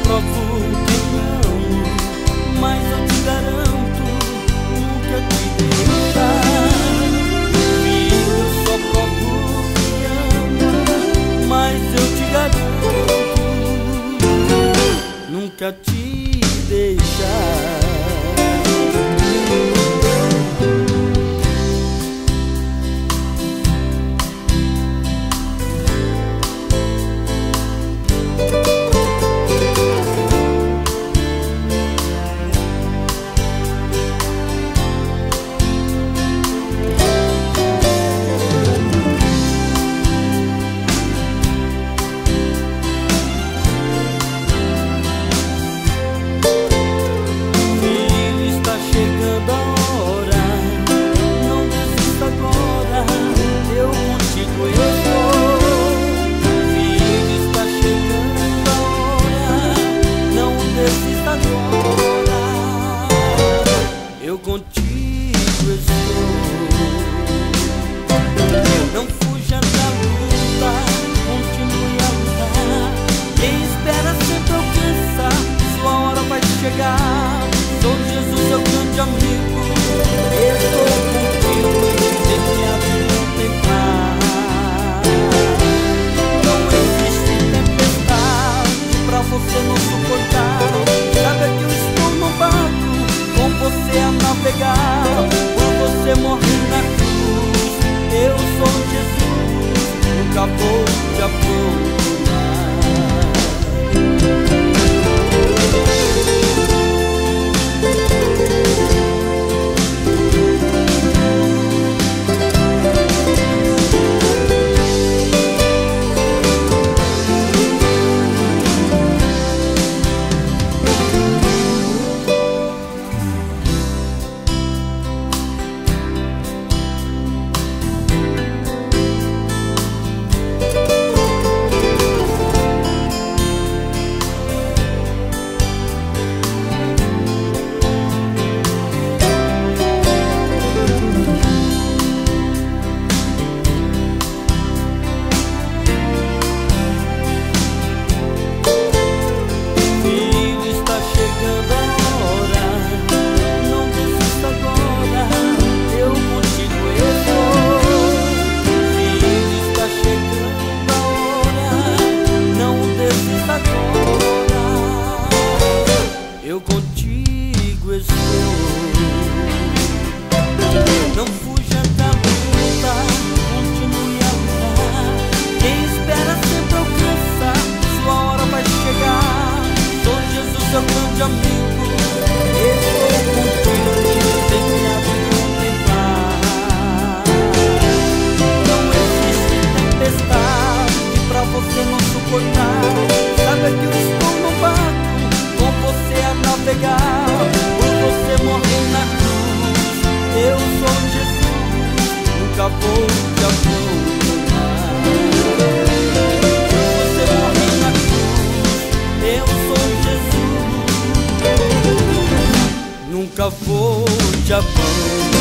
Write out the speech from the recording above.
provo que não, mas eu te garanto nunca te deixar. Filho, só provo que amo, mas eu te garanto nunca te deixar. Eu contigo estou. Não fuja da luta, continue a lutar. Quem espera sempre alcança, sua hora vai chegar. Sou Jesus, seu grande amigo, estou contigo, empenhado em contemplar. Não existe tempestade pra você não suportar. Sabe que eu estou no barco com você a navegar. Quando você morrer na cruz, eu sou Jesus, nunca vou te abandonar. Eu contigo estou. Não fuja da luta, continue a lutar. Quem espera sempre alcança, sua hora vai chegar. Sou Jesus, seu grande amigo, estou contigo, empenhado em contemplar. Não existe tempestade pra você não suportar. Sabe que eu estou no barco com você a navegar. Por você morrer na cruz, eu sou Jesus, nunca vou te abandonar. Por você morrer na cruz, eu sou Jesus, nunca vou te abandonar.